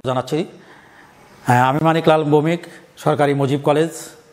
জানাচ্ছি। আমি মানিকলাল ভৌমিক, সরকারি মুজিব কলেজ,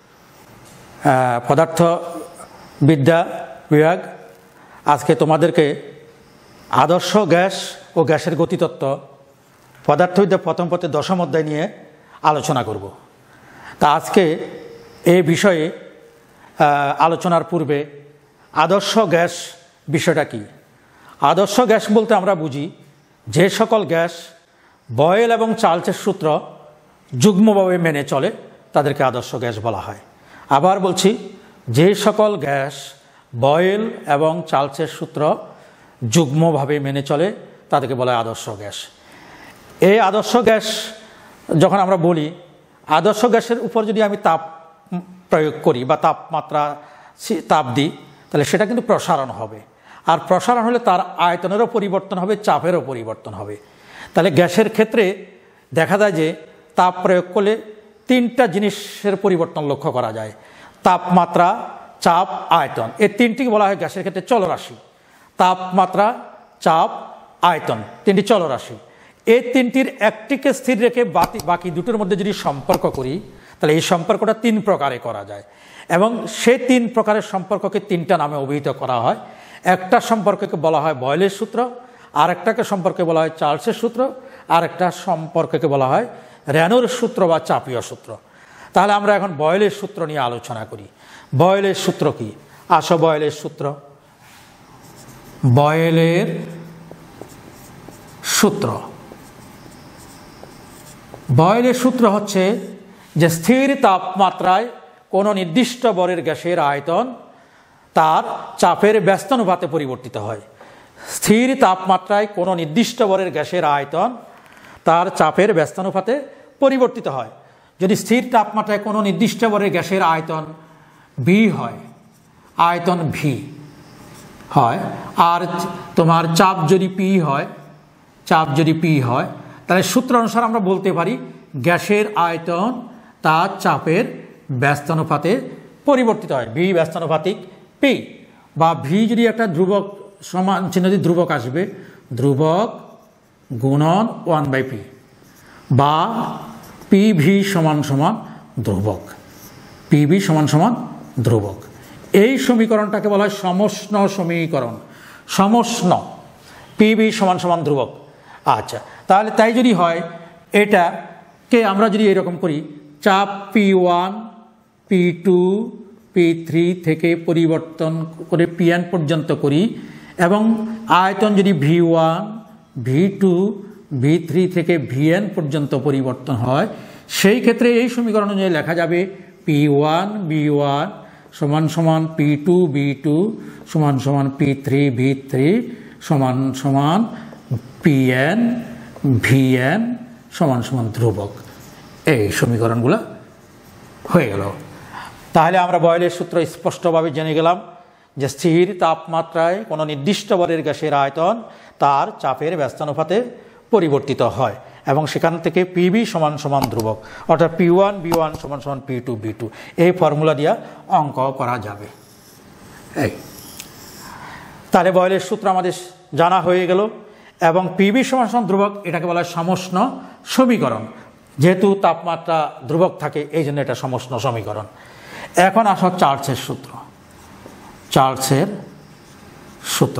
পদার্থ বিদ্যা বিভাগ। আজকে তোমাদেরকে আদর্শ গ্যাস ও গ্যাসের গতিতত্ত্ব পদার্থবিদ্যা প্রথম পত্রের 10ম অধ্যায় নিয়ে আলোচনা করব। তা আজকে এই বিষয়ে আলোচনার পূর্বে আদর্শ গ্যাস বিষয়টা কি? আদর্শ গ্যাস বলতে আমরা বুঝি যে সকল গ্যাস বয়েল এবং চার্লসের সূত্র যুগ্মভাবে মেনে চলে তাদেরকে আদর্শ গ্যাস বলা হয়। আবার বলছি, যে সকল গ্যাস বয়েল এবং চার্লসের সূত্র যুগ্মভাবে মেনে চলে তাদেরকে বলা হয় আদর্শ গ্যাস। এই আদর্শ গ্যাস যখন আমরা বলি, আদর্শ গ্যাসের উপর যদি আমি তাপ প্রয়োগ করি বা তাপমাত্রা তাপ দিই, তাহলে সেটা কিন্তু প্রসারণ হবে। আর প্রসারণ হলে তার আয়তনেরও পরিবর্তন হবে, চাপেরও পরিবর্তন হবে। তাহলে গ্যাসের ক্ষেত্রে দেখা যায় যে তাপ প্রয়োগ করলে 3টা জিনিসের পরিবর্তন লক্ষ্য করা যায়: তাপমাত্রা, চাপ, আয়তন। এই 3টিকে বলা হয় গ্যাসের ক্ষেত্রে চলরাশি। তাপমাত্রা, চাপ, আয়তন 3টি চলরাশি। এই 3টির একটিকে স্থির রেখে বাকি দুটোর মধ্যে যদি সম্পর্ক করি, তাহলে এই সম্পর্কটা 3 প্রকারে করা যায় এবং সেই 3 প্রকারের সম্পর্ককে 3টা নামে অভিহিত করা হয়। একটা সম্পর্ককে বলা হয় বয়েলের সূত্র, আরেকটাকে সম্পর্কে বলা হয় চার্লসের সূত্র, আরেকটা সম্পর্ককে বলা হয় রেনোর সূত্র বা চাপীয় সূত্র। তাহলে আমরা এখন বয়েলের সূত্র নিয়ে আলোচনা করি। বয়েলের সূত্র কি? আসো, বয়েলের সূত্র। বয়েলের সূত্র বয়েলের সূত্র হচ্ছে যে স্থির তাপমাত্রায় কোনো নির্দিষ্ট ভরের গ্যাসের আয়তন তার চাপের ব্যস্তানুপাতে পরিবর্তিত হয়। স্থির তাপমাত্রায় কোনো নির্দিষ্ট ভরের গ্যাসের আয়তন তার চাপের ব্যস্তানুপাতে পরিবর্তিত হয়। যদি স্থির তাপমাত্রায় কোনো নির্দিষ্ট ভরের গ্যাসের আয়তন ভি হয়, আয়তন ভি হয়, আর তোমার চাপ যদি পি হয়, তাহলে সূত্র অনুসারে আমরা বলতে পারি গ্যাসের আয়তন তার চাপের ব্যস্তানুপাতে পরিবর্তিত হয়। ভি ব্যস্তানুপাতিক পি, বা ভি যদি একটা ধ্রুবক সমান চিহ্ন যদি ধ্রুবক আসবে, ধ্রুবক গুণন 1/p, বা পি ভি সমান সমান ধ্রুবক। পি ভি সমান সমান ধ্রুবক। এই সমীকরণটাকে বলা হয় সমষ্ণ সমীকরণ। সমষ্ণ, পি ভি সমান সমান ধ্রুবক। আচ্ছা, তাহলে তাই যদি হয়, এটাকে আমরা যদি এরকম করি, চাপ P1, P2, P3 থেকে পরিবর্তন করে Pn পর্যন্ত করি, এবং আয়তন যদি V1, V2, V3 থেকে Vn পর্যন্ত পরিবর্তন হয়, সেই ক্ষেত্রে এই সমীকরণ অনুযায়ী লেখা যাবে P1 V1 সমান সমান P2 V2 সমান সমান P3 V3 সমান সমান Pn Vn সমান সমান ধ্রুবক। এই সমীকরণগুলো হয়ে গেল। তাহলে আমরা বয়েলের সূত্র স্পষ্টভাবে জেনে গেলাম যে স্থির তাপমাত্রায় কোনো নির্দিষ্ট ভরের গ্যাসের আয়তন তার চাপের ব্যস্তানুপাতে পরিবর্তিত হয় এবং সেখান থেকে পিবি সমান সমান ধ্রুবক, অর্থাৎ P1 V1 সমান সমান P2 V2। এই ফর্মুলা দিয়ে অঙ্ক করা যাবে। এই তাহলে বয়েলের সূত্র আমাদের জানা হয়ে গেল, এবং পিবি সমান সমান ধ্রুবক, এটাকে বলা হয় সমষ্ণ সমীকরণ। যেহেতু তাপমাত্রা ধ্রুবক থাকে, এই জন্য এটা সমষ্ণ সমীকরণ। এখন আসা চার্লসের সূত্র। চার্লসের সূত্র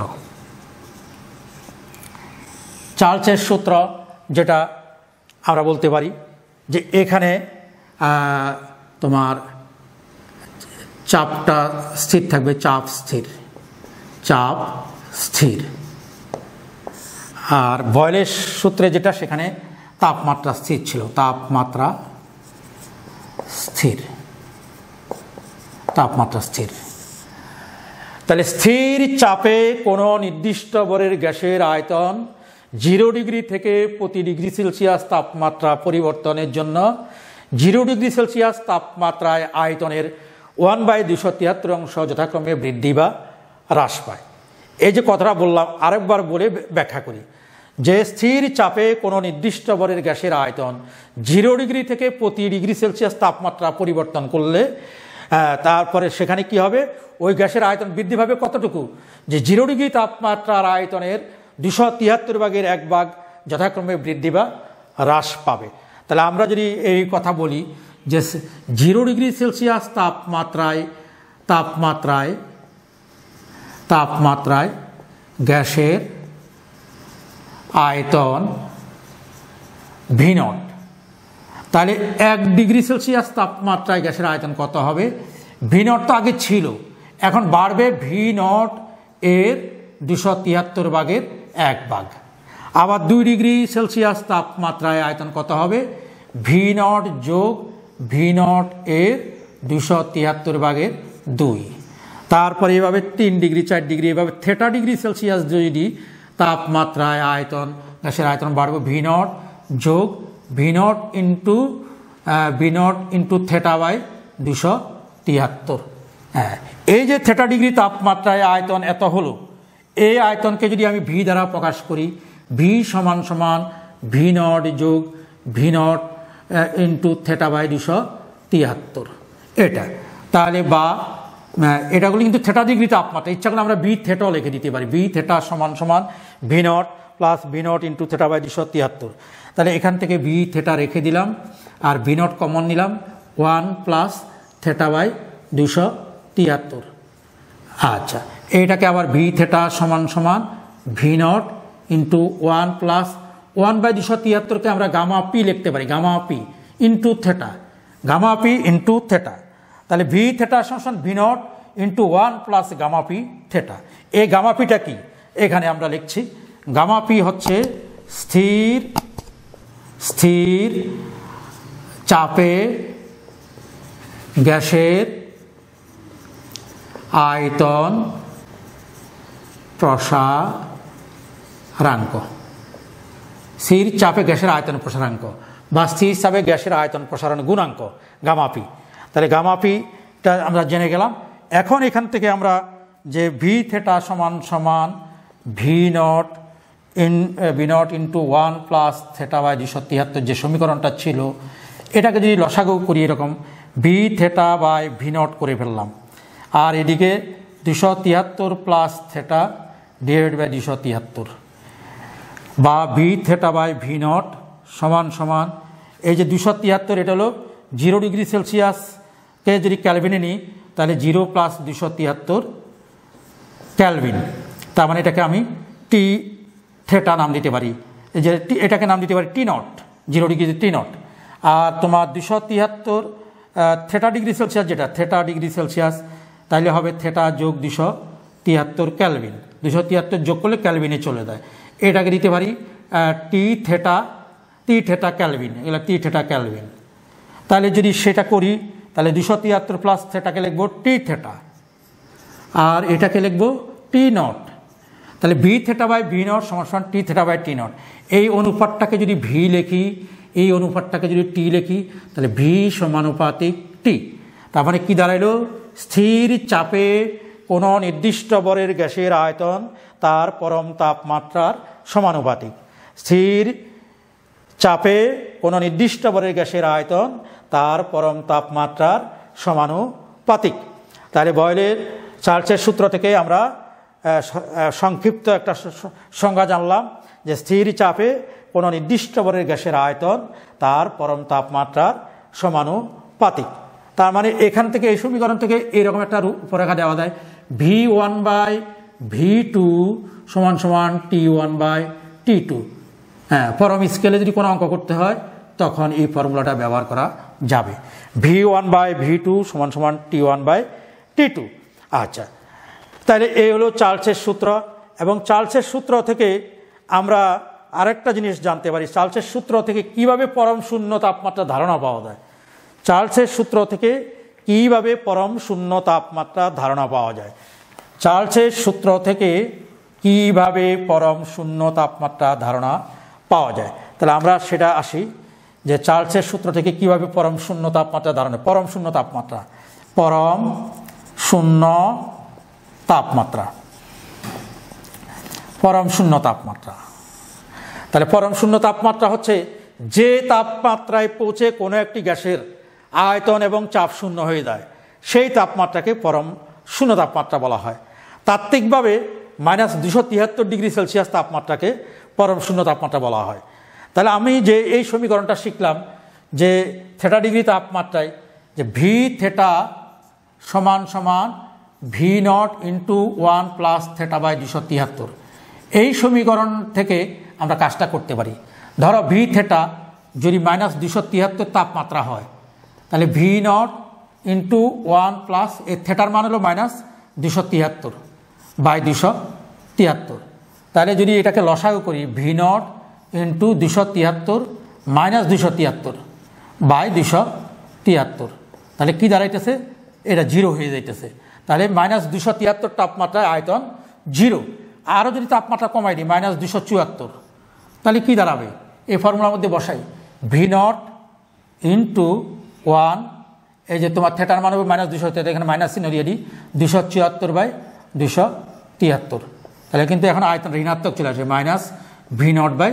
চার্লসের সূত্র যেটা আমরা বলতে পারি যে এখানে তোমার চাপটা স্থির থাকবে, চাপ স্থির। আর বয়েলের সূত্রে যেটা, সেখানে তাপমাত্রা স্থির ছিল, তাপমাত্রা স্থির। তাহলে স্থির চাপে কোনো নির্দিষ্ট ভরের গ্যাসের আয়তন 0 ডিগ্রি থেকে প্রতি ডিগ্রি সেলসিয়াস তাপমাত্রা পরিবর্তনের জন্য 0 ডিগ্রি সেলসিয়াস তাপমাত্রায় আয়তনের 1/273 অংশ যথাক্রমে বৃদ্ধি বা হ্রাস পায়। এই যে কথাটা বললাম, আরেকবার বলে ব্যাখ্যা করি যে স্থির চাপে কোনো নির্দিষ্ট ভরের গ্যাসের আয়তন 0 ডিগ্রি থেকে প্রতি ডিগ্রি সেলসিয়াস তাপমাত্রা পরিবর্তন করলে তারপরে সেখানে কি হবে, ওই গ্যাসের আয়তন বৃদ্ধি পাবে কতটুকু, যে 0 ডিগ্রি তাপমাত্রার আয়তনের 273 ভাগের 1 ভাগ যথাক্রমে বৃদ্ধি বা হ্রাস পাবে। তাহলে আমরা যদি এই কথা বলি যে 0 ডিগ্রি সেলসিয়াস তাপমাত্রায় গ্যাসের আয়তন V0, তাহলে 1 ডিগ্রি সেলসিয়াস তাপমাত্রায় গ্যাসের আয়তন কত হবে? V0 তো আগে ছিল, এখন বাড়বে V0 এর 273 ভাগের 1 ভাগ। আবার 2 ডিগ্রি সেলসিয়াস তাপমাত্রায় আয়তন কত হবে? V0 যোগ V0 এর 273 ভাগের 2। তারপরে এভাবে 3 ডিগ্রি 4 ডিগ্রি এভাবে থেটা ডিগ্রি সেলসিয়াস যদি তাপমাত্রায় আয়তন গ্যাসের আয়তন বাড়বে V0 যোগ V0 ইন্টু থেটা বাই 273। হ্যাঁ, এই যে থেটা ডিগ্রি তাপমাত্রায় আয়তন এত হলো, এই আয়তনকে যদি আমি V দ্বারা প্রকাশ করি, V সমান V0 যোগ V0 ইন্টু থেটা বাই 273 এটা। তাহলে বা এটাগুলো কিন্তু থেটা ডিগ্রি তাপমাত্রা, ইচ্ছা করলে আমরা V থেটাও লিখে দিতে পারি। V থেটা সমান V0 plus V0 into theta by 273। তাহলে এখান থেকে V থেটা রেখে দিলাম আর V0 কমন নিলাম, 1 প্লাস থেটা বাই 273। আচ্ছা, এইটাকে আবার V থেটা সমান V0 ইন্টু 1 প্লাস 1 বাই 273কে আমরা গামা পি লিখতে পারি, গামা পি ইন্টু থেটা। তাহলে V থেটা সমান V0 into 1 plus gamma P theta. এই গামা পিটা কি এখানে আমরা লিখছি, গামা পি হচ্ছে স্থির চাপে গ্যাসের আয়তন প্রসারাঙ্ক, স্থির চাপে গ্যাসের আয়তন প্রসারাঙ্ক বা স্থির চাপে গ্যাসের আয়তন প্রসারণ গুণাঙ্ক গামা পি। তাহলে গামা পিটা আমরা জেনে গেলাম। এখন এখান থেকে আমরা যে V থেটা সমান V0 into 1 plus theta by 273 যে সমীকরণটা ছিল, এটাকে যদি লসাগু করি এরকম V থেটা বাই V0 করে ফেললাম, আর এদিকে 273 প্লাস থেটা ডিভাইড বাই 273 বা V থেটা বাই V0 সমান এই যে 273, এটা হলো 0 ডিগ্রি সেলসিয়াসকে যদি ক্যালভিনে নিই তাহলে 0 প্লাস 273 ক্যালভিন। তার মানে এটাকে আমি টি থেটা নাম দিতে পারি, এই যে এটাকে নাম দিতে পারি T0, 0 ডিগ্রি T0। আর তোমার 273 থেটা ডিগ্রি সেলসিয়াস, যেটা থেটা ডিগ্রি সেলসিয়াস, তাইলে হবে থেটা যোগ 273 ক্যালভিন। 273 যোগ করলে ক্যালভিনে চলে যায়, এটাকে দিতে পারি টি থেটা ক্যালভিন, এগুলো টি থেটা ক্যালভিন। তাহলে যদি সেটা করি তাহলে 273 প্লাস থেটাকে লিখবো টি থেটা আর এটাকে লিখবো T0। তাহলে V থেটা বাই V0 সমান টি থেটা বাই T0। এই অনুপাতটাকে যদি V লিখি, এই অনুপাতটাকে যদি T লিখি, তাহলে V সমানুপাতিক T। তার মানে কি দাঁড়াইলো? স্থির চাপে কোনো নির্দিষ্ট ভরের গ্যাসের আয়তন তার পরম তাপমাত্রার সমানুপাতিক। স্থির চাপে কোনো নির্দিষ্ট ভরের গ্যাসের আয়তন তার পরম তাপমাত্রার সমানুপাতিক। তাহলে বয়লের চার্লসের সূত্র থেকে আমরা সংক্ষিপ্ত একটা সংজ্ঞা জানলাম যে স্থির চাপে কোনো নির্দিষ্ট ভরের গ্যাসের আয়তন তার পরম তাপমাত্রার সমানুপাতিক। তার মানে এখান থেকে এই সমীকরণ থেকে এরকম একটা রূপরেখা দেওয়া যায়, V1 বাই V2 সমান T1 বাই T2। হ্যাঁ, পরম স্কেলে যদি কোনো অঙ্ক করতে হয় তখন এই ফর্মুলাটা ব্যবহার করা যাবে, V1 বাই V2 সমান T1 বাই T2। আচ্ছা, তাহলে এই হলো চার্লসের সূত্র। এবং চার্লসের সূত্র থেকে আমরা আরেকটা জিনিস জানতে পারি, চার্লসের সূত্র থেকে কিভাবে পরম শূন্য তাপমাত্রা ধারণা পাওয়া যায়। চার্লসের সূত্র থেকে কিভাবে পরম শূন্য তাপমাত্রা ধারণা পাওয়া যায়, চার্লসের সূত্র থেকে কিভাবে পরম শূন্য তাপমাত্রা ধারণা পাওয়া যায়। তাহলে আমরা সেটা আসি যে চার্লসের সূত্র থেকে কিভাবে পরম শূন্য তাপমাত্রা ধারণা, পরম শূন্য তাপমাত্রা, পরম শূন্য তাপমাত্রা, পরম শূন্য তাপমাত্রা। তাহলে পরম শূন্য তাপমাত্রা হচ্ছে যে তাপমাত্রায় পৌঁছে কোনো একটি গ্যাসের আয়তন এবং চাপ শূন্য হয়ে যায়, সেই তাপমাত্রাকে পরম শূন্য তাপমাত্রা বলা হয়। তাত্ত্বিকভাবে -273 ডিগ্রি সেলসিয়াস তাপমাত্রাকে পরম শূন্য তাপমাত্রা বলা হয়। তাহলে আমি যে এই সমীকরণটা শিখলাম যে থেটা ডিগ্রি তাপমাত্রায় যে ভি থেটা সমান সমান V naught into 1 plus theta by 273, এই সমীকরণ থেকে আমরা কাজটা করতে পারি। ধরো ভি থেটা যদি -273 তাপমাত্রা হয়, তাহলে ভি নট ইন্টু 1 প্লাস এই থেটার মান হলো -273 বাই 273। তাহলে যদি এটাকে লসাগু করি, ভি নট ইন্টু 273 -273 বাই 273, তাহলে কি দাঁড়াইতেছে? এটা 0 হয়ে যাইতেছে। তাহলে -273 তাপমাত্রায় আয়তন 0। আরও যদি তাপমাত্রা কমাই দিই -274, তাহলে কি দাঁড়াবে? এই ফর্মুলার মধ্যে বসাই, ভি নট ইন্টু 1, এই যে তোমার থেটার মান হবে -273, এখানে মাইনাস চিহ্ন দিয়ে দিই, 274 বাই 273। তাহলে কিন্তু এখন আয়তন ঋণাত্মক চলে আসবে, ভি নট বাই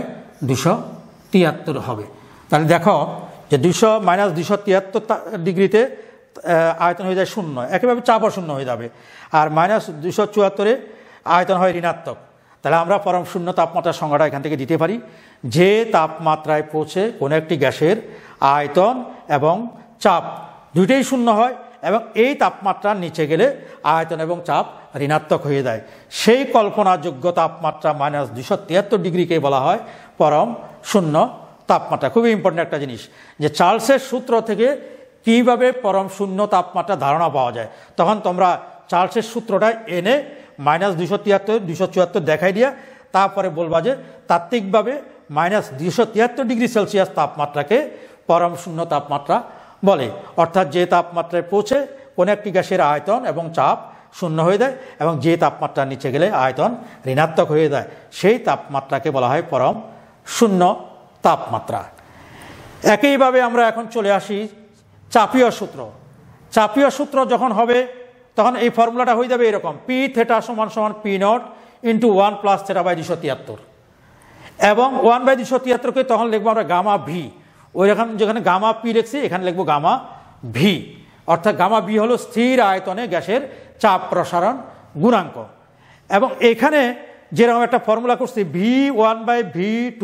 273 হবে। তাহলে দেখো যে -273 ডিগ্রিতে আয়তন হয়ে যায় 0, একেবারে চাপও 0 হয়ে যাবে। আর -274-এ আয়তন হয় ঋণাত্মক। তাহলে আমরা পরম শূন্য তাপমাত্রার সংজ্ঞাটা এখান থেকে দিতে পারি, যে তাপমাত্রায় পৌঁছে কোনো একটি গ্যাসের আয়তন এবং চাপ দুইটাই 0 হয় এবং এই তাপমাত্রার নিচে গেলে আয়তন এবং চাপ ঋণাত্মক হয়ে যায়, সেই কল্পনাযোগ্য তাপমাত্রা -273 ডিগ্রিকে বলা হয় পরম শূন্য তাপমাত্রা। খুবই ইম্পর্টেন্ট একটা জিনিস যে চার্লসের সূত্র থেকে কীভাবে পরম শূন্য তাপমাত্রা ধারণা পাওয়া যায়। তখন তোমরা চার্লসের সূত্রটা এনে -273 274 দেখাই দিয়া তারপরে বলবা যে তাত্ত্বিকভাবে -273 ডিগ্রি সেলসিয়াস তাপমাত্রাকে পরম শূন্য তাপমাত্রা বলে। অর্থাৎ যে তাপমাত্রায় পৌঁছে কোনো একটি গ্যাসের আয়তন এবং চাপ 0 হয়ে যায় এবং যে তাপমাত্রার নিচে গেলে আয়তন ঋণাত্মক হয়ে যায়, সেই তাপমাত্রাকে বলা হয় পরম শূন্য তাপমাত্রা। একইভাবে আমরা এখন চলে আসি চাপীয় সূত্র। চাপীয় সূত্র যখন হবে তখন এই ফর্মুলাটা হয়ে যাবে এরকম, পি থেটা সমান সমান P naught into 1 plus theta by 273, এবং 1/273-কে তখন লিখবো আমরা গামা ভি। ওই রকম যেখানে গামা পি লিখছি এখানে লিখবো গামা ভি, অর্থাৎ গামা ভি হলো স্থির আয়তনে গ্যাসের চাপ প্রসারণ গুণাঙ্ক। এবং এখানে যেরকম একটা ফর্মুলা করছি V1/V2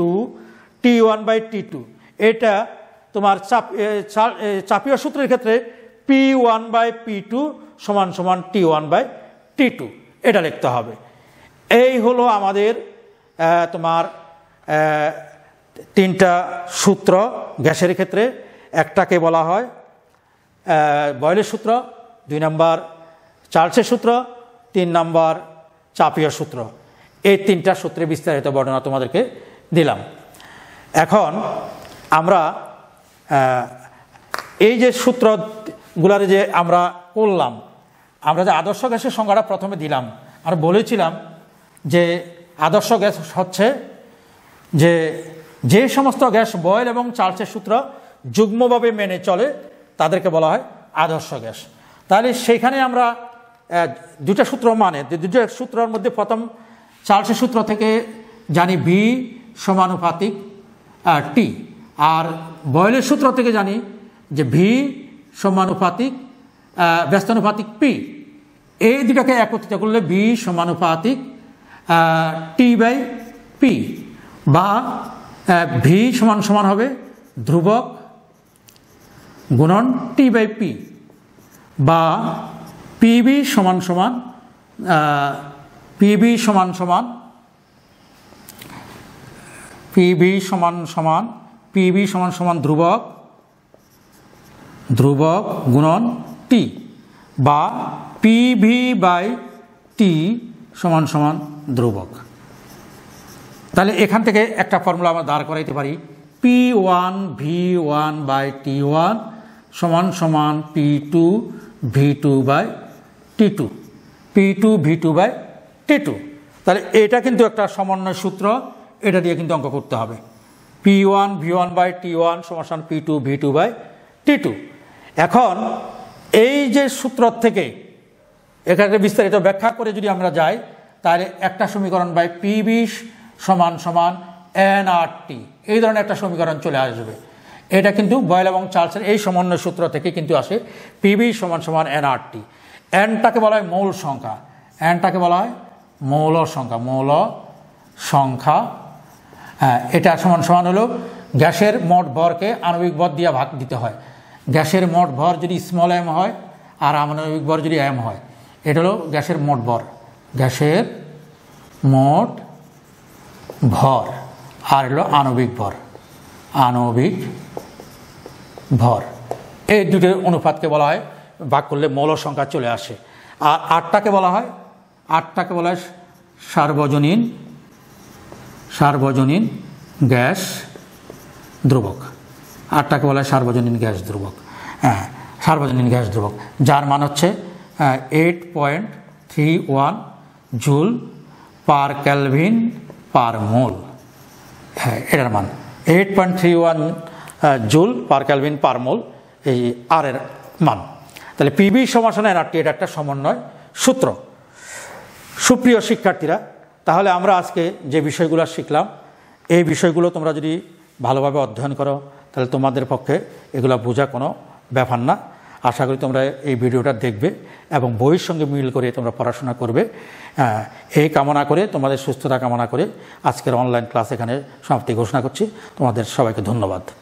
T1/T2, এটা তোমার চাপীয় সূত্রের ক্ষেত্রে P1/P2 সমান সমান T1/T2, এটা লিখতে হবে। এই হলো আমাদের তোমার তিনটা সূত্র গ্যাসের ক্ষেত্রে। একটাকে বলা হয় বয়েলের সূত্র, 2 নম্বর চার্লসের সূত্র, 3 নম্বর চাপীয় সূত্র। এই তিনটা সূত্রে বিস্তারিত বর্ণনা তোমাদেরকে দিলাম। এখন আমরা এই যে সূত্রগুলার যে আমরা করলাম, আমরা যে আদর্শ গ্যাসের সংজ্ঞাটা প্রথমে দিলাম, আর বলেছিলাম যে আদর্শ গ্যাস হচ্ছে যে সমস্ত গ্যাস বয়েল এবং চার্লসের সূত্র যুগ্মভাবে মেনে চলে তাদেরকে বলা হয় আদর্শ গ্যাস। তাহলে সেইখানে আমরা দুটা সূত্র দুটো সূত্রের মধ্যে প্রথম চার্লসের সূত্র থেকে জানি ভি সমানুপাতিক টি, আর বয়েলের সূত্র থেকে জানি যে ভি সমানুপাতিক ব্যস্তানুপাতিক পি। এই দুটাকে একত্রিত করলে ভি সমানুপাতিক T/P, বা ভি সমান সমান হবে ধ্রুবক গুণন T/P, বা পিবি সমান সমান ধ্রুবক গুণন টি, বা PV/T সমান সমান ধ্রুবক। তাহলে এখান থেকে একটা ফর্মুলা আমরা দাঁড় করাইতে পারি, P1V1/T1 সমান সমান P2V2/T2, P2V2/T2। তাহলে এটা কিন্তু একটা সমন্বয় সূত্র, এটা দিয়ে কিন্তু অঙ্ক করতে হবে। P1V1/T1 সমান সমান P2V2/T2। এখন এই যে সূত্র থেকে এখানে বিস্তারিত ব্যাখ্যা করে যদি আমরা যাই, তাহলে একটা সমীকরণ বাই PV সমান সমান nRT, এই ধরনের একটা সমীকরণ চলে আসবে। এটা কিন্তু বয়েল এবং চার্লসের এই সমন্বয় সূত্র থেকে কিন্তু আসে, PV সমান সমান nRT। nটাকে বলা হয় মৌল সংখ্যা, nটাকে বলা হয় মৌল সংখ্যা। হ্যাঁ, এটা সমান সমান হলো গ্যাসের মোট ভরকে আণবিক ভর দিয়ে ভাগ দিতে হয়। গ্যাসের মোট ভর যদি স্মল এম হয় আর আণবিক ভর যদি এম হয়, এটা হলো গ্যাসের মোট ভর, গ্যাসের মোট ভর, আর হলো আণবিক ভর, আণবিক ভর। এই দুটোর অনুপাতকে বলা হয়, ভাগ করলে মৌল সংখ্যা চলে আসে। আর আটটাকে বলা হয় সার্বজনীন গ্যাস ধ্রুবক। আটটাকে বলা হয় সার্বজনীন গ্যাস ধ্রুবক। হ্যাঁ, সার্বজনীন গ্যাস ধ্রুবক, যার মান হচ্ছে 8.31 জুল পার কেলভিন পার মোল। হ্যাঁ, এটার মান 8.31 জুল পার কেলভিন পার মোল, এই আর এর মান। তাহলে পিভি সমান এনআরটি, এটা একটা সমন্বয় সূত্র। সুপ্রিয় শিক্ষার্থীরা, তাহলে আমরা আজকে যে বিষয়গুলো শিখলাম, এই বিষয়গুলো তোমরা যদি ভালোভাবে অধ্যয়ন করো তাহলে তোমাদের পক্ষে এগুলো বোঝা কোনো ব্যাপার না। আশা করি তোমরা এই ভিডিওটা দেখবে এবং বইয়ের সঙ্গে মিল করে তোমরা পড়াশোনা করবে। এই কামনা করে, তোমাদের সুস্থতা কামনা করে আজকের অনলাইন ক্লাস এখানে সমাপ্তি ঘোষণা করছি। তোমাদের সবাইকে ধন্যবাদ।